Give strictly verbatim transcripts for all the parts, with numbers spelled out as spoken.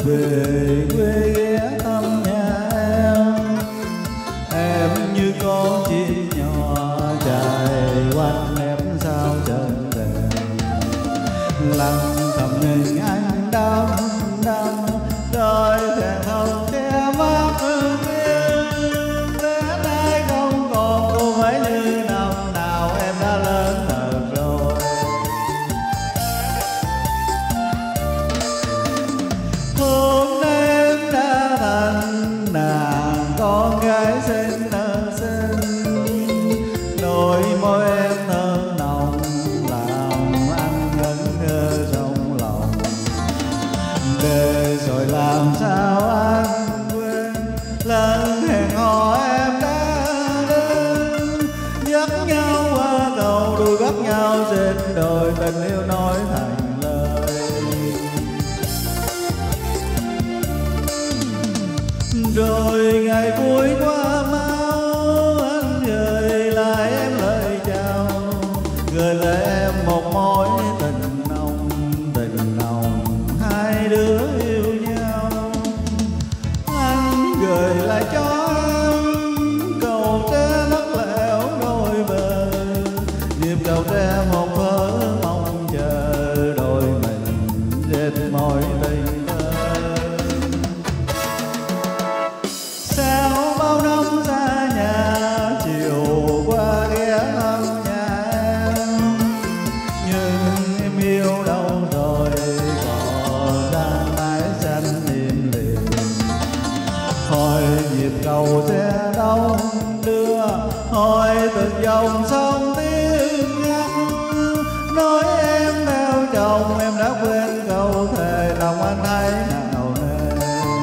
về quê ghé thăm nhà em. Em như con chim nhỏ chạy quanh em sao chân đèn, lặng thầm nhìn anh đắm đắm đôi thẹn thùng che mắt hương yên. Đến nay không còn cô mấy như năm nào, em đã lớn thật rồi. Hôm nay em đã thành nàng con gái xinh nở xinh, đôi môi em thơm nồng làm anh ngẩn ngơ trong lòng. Để rồi làm sao anh quên lần hẹn hò em đã đến, dắt nhau qua cầu đôi bắt nhau trên đồi, tình yêu nói thành lời. Rồi ngày vui qua mau, anh gửi lại em lời chào, gửi lại em một mối tình nồng, tình nồng hai đứa yêu nhau. Anh gửi lại cho em cầu tre lắc lẻo đôi bờ, nhịp cầu tre một vỡ mong chờ đôi mình dệt mối tình thơ. Sao bao năm xa nhà, chiều qua ghé thăm nhà em, nhưng em yêu đâu rồi, còn đang mãi xanh im lìm. Hỏi nhịp cầu xe đâu đưa, hỏi từng dòng sông tiếng ngăn, nói em theo chồng em đã quên câu thề, lòng anh thấy nào nề.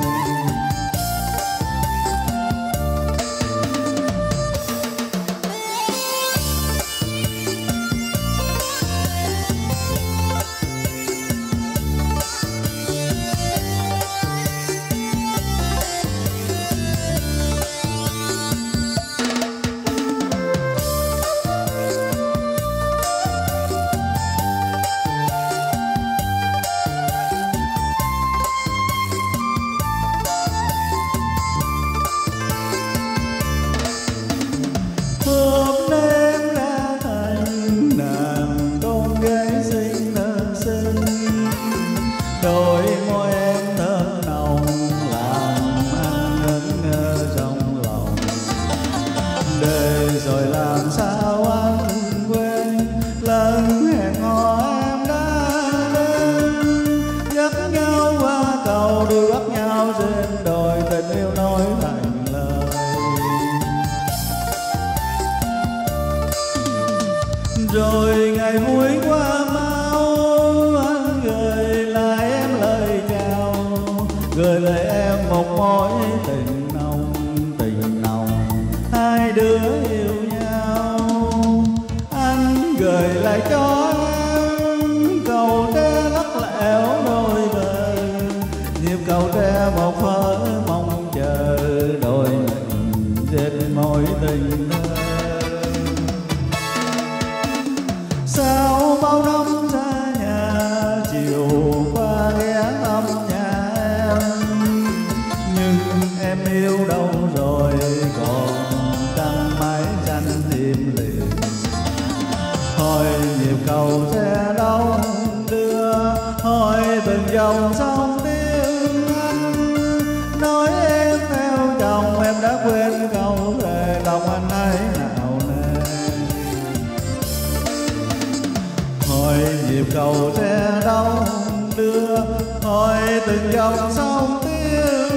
Hôm nay em đã thành nàng con gái xinh nở xinh, đôi môi em thơm nồng làm anh ngẩn ngơ trong lòng. Để rồi làm sao anh quên lần hẹn hò em đã đến, dắt nhau qua cầu đôi bắt nhau trên đồi, tình yêu nói thành lời. Rồi ngày vui qua mau, anh gửi lại em lời chào, gửi lại em một mối tình nồng, tình nồng hai đứa yêu nhau. Anh gửi lại cho em cầu tre lắc lẻo đôi bờ, nhịp cầu tre một vỡ mong chờ đôi mình dệt mối tình thơ. Sao bao năm xa nhà, chiều qua ghé thăm nhà em, nhưng em yêu đâu rồi, còn trăng mái xanh im lìm. Hỏi nhịp cầu xe đâu đưa, hỏi từng dòng sông tiếng anh, nói em theo chồng em đã quên câu thề, lòng anh ấy nào nề. Hỏi nhịp cầu xe đâu đưa, hỏi từng dòng sông tiếng